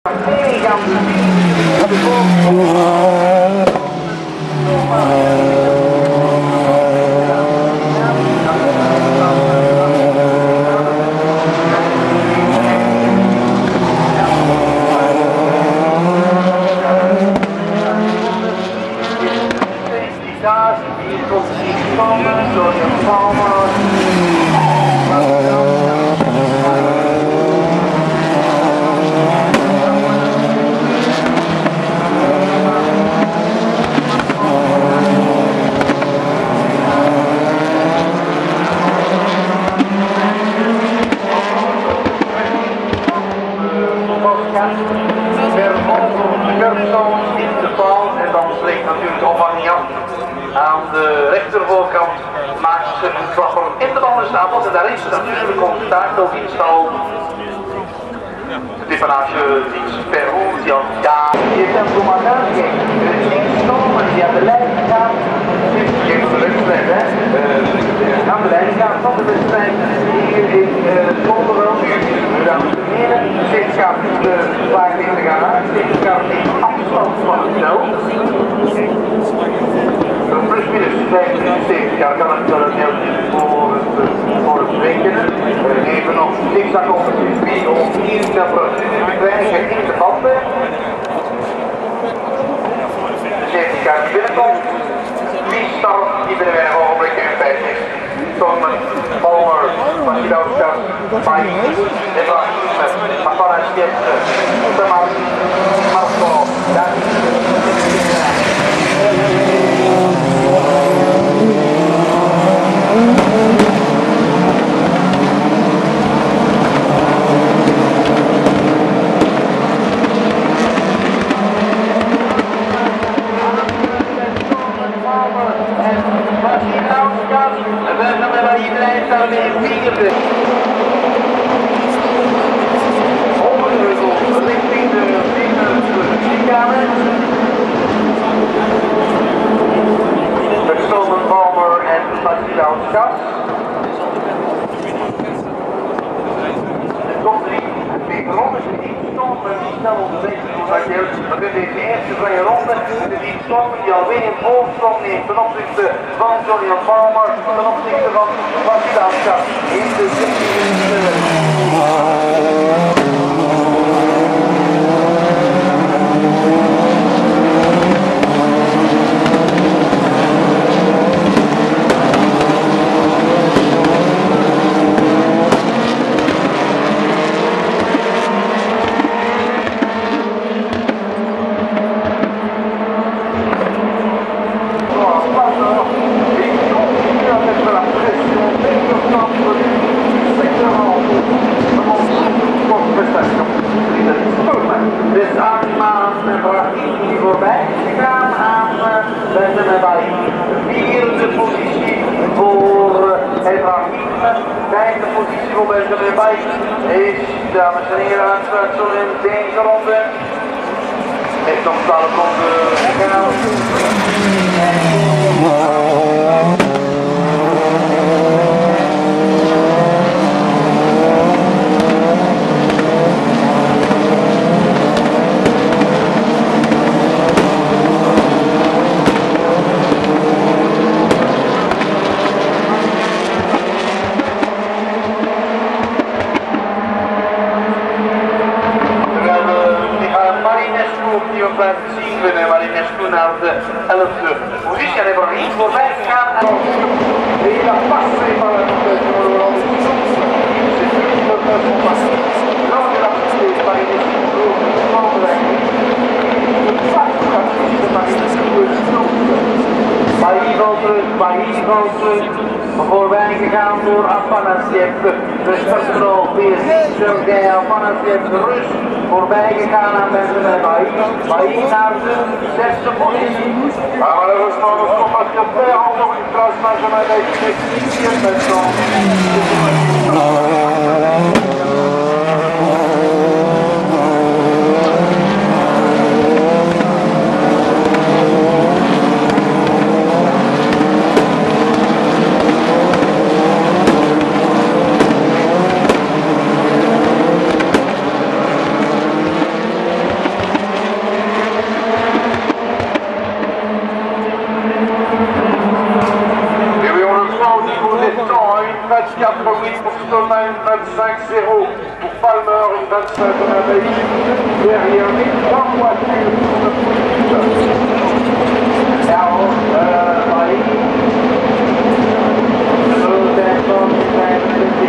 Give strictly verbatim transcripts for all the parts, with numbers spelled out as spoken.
Aan de rechtervoorkant maakt ze een klapper in de bandenstapel en daar is natuurlijk onze taakdoodienstal. De depanagedienst per hond, die had ja, die heeft hem voor elkaar gegeven. Er is niks genomen, die aan de lijn gegaan. Dit is geen de wedstrijd, hè. Uh, aan de lijn gegaan van de wedstrijd hier in Zolder Belgium. Dames en heren, steeds gaat de vlaag tegen gaan uit, steeds gaat in afstand van het veld. Plus minus vijfenzeventig jaar kan het wel een heel voor het, voor het rekenen. We nemen nog zigzag op het circuit om hier te krijgen in de banden. De zeventig jaar die binnenkomt. Wie start die binnen weinig ogenblikken in feite is. Tomen, Palmer, Massidowskas, Mike, Ibrahim, Afana Stietse, Tamar, Marco, Dani. We kunnen deze eerste vrije ronde en de dienstvorm die alweer een voorsprong neemt ten opzichte van Julian Palmer, ten opzichte van Vassilowska in de zestiende. Dus Arman Brahim die voorbij is gegaan aan Benjamin. Vierde positie voor Ibrahim. Vijfde positie voor Benjamin is, dames en heren, uitsluitsel in deze ronde. Heeft nog twaalf ronden gegaan. Die we blijven zien winnen, maar die is toen naar de elfde positie en hebben er niet voorbij gegaan. En de hele passie van het voorbij gegaan door Afanasiev, de startbal weer Sergei Afanasiev, rust, voorbij gegaan aan Benjamin Bailly, Bailly naar de zesde positie. Maar er is nog een kopje op twee handen nog in het kruis, maar ze mij deze met zo'n. vingt-cinq on a failli derrière les trois voitures sur le poursuite. Ciao, vai. Sul tempo di venti.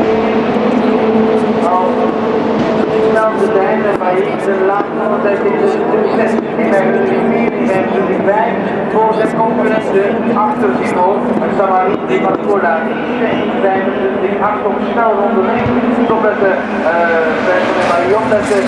De derde bij de laatste tijd in de zes. Ik ben natuurlijk vier, ik ben natuurlijk vijf. Voor zijn concurrenten achter Simon. En Samarie die van Cola vijfentwintig acht op snel onderling. Totdat de vijf van Marion dat de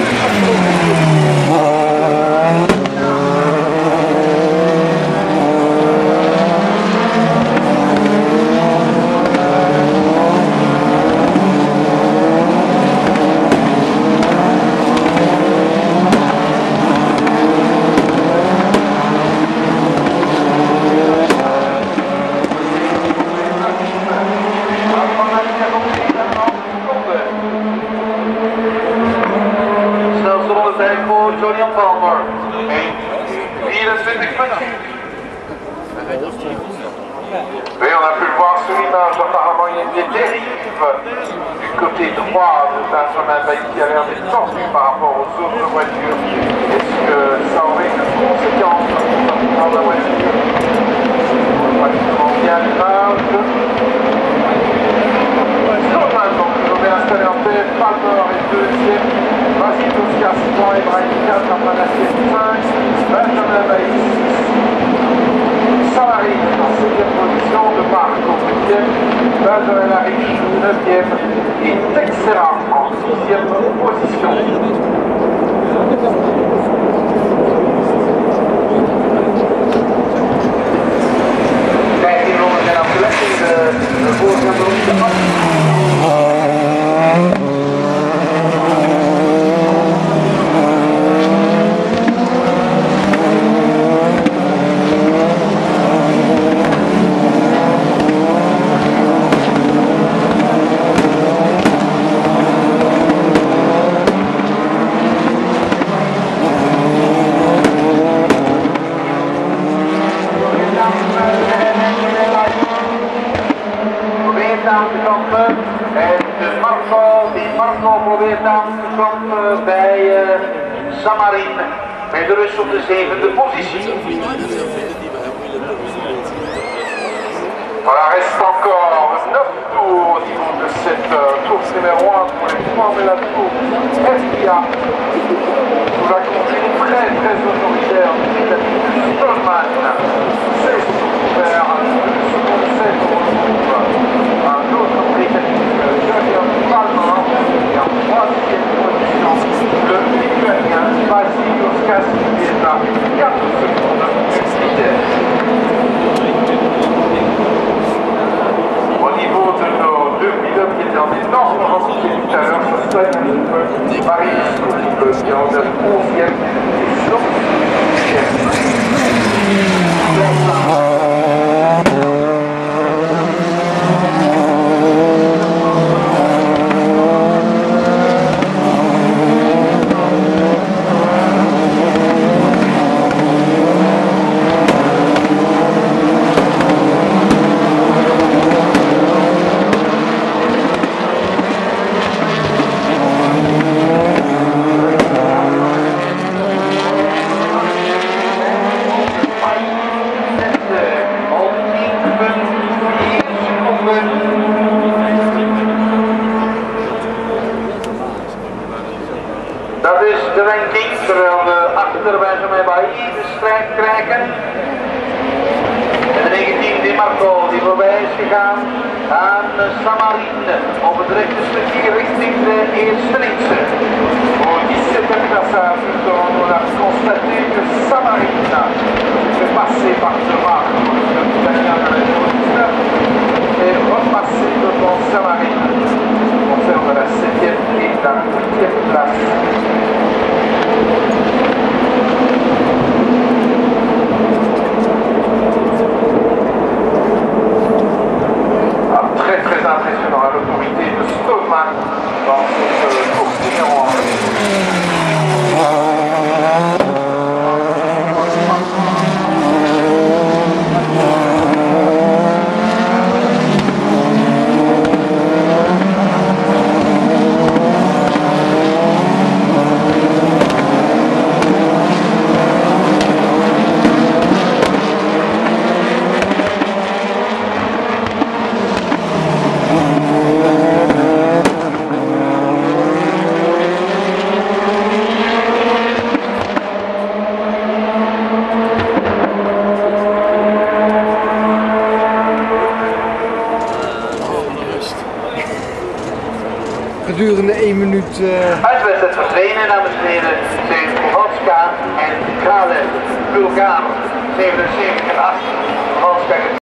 vierentwintig punten. Oui, on a pu le voir sur l'image, apparemment il y a des dérives du côté droit de Benjamin Bailly qui a l'air d'être tordu par rapport aux autres voitures. Est-ce que ça aurait une conséquence dans la voiture? Pratiquement bien l'image. Normal, donc je vais installer en tête, Palmer est deuxième, Vasilos Gaston et Brian quatre, Apanassier cinq, Benjamin Bailly six, Salari en septième position, de Marco huitième, Benjamin Lariche neuvième et Texera en sixième position. Kijk, hier nog een afgelegd in de, de voorgaande ronde. Aan te kampen en de Marco, die Marco probeert aan te kampen bij uh, Samarin met de rust op de zevende positie. Voilà, reste encore neuf tours au niveau de cette uh, course numéro un pour les trois de la tour F I A sous la conduite très très autoritaire de Stolman. C'est ouvert, seconde sept pour le groupe. Un autre britannique, Junior Palmer, et en troisième position, le lituanien Vasilos Gaston qui est à quatre secondes du leader. Au niveau de nos deux pilotes qui étaient en énorme avancée tout à l'heure, ça soigne un petit peu. Marie Scott qui est en onzième et Slow Dat is de ranking, terwijl we achter Benjamin Bailly de strijd krijgen. En de negentien Di Marco die voorbij is gegaan aan Samarin op het rechte stukje richting de eerste linkse. Au dix-septième passage, on a constaté que Samarin fait passer par devant le Italien de la dix-neuf et repasser devant Samarin. On conserve la septième et la huitième place. Très très impressionnant à l'autorité de Stolman dans cette course numéro un. gedurende één minuut... Uh... Uit de wedstrijd verdwenen, dames en heren, zijn Kowalska en Krale, Bulgaar, zevenenzeventig en acht. Kowalska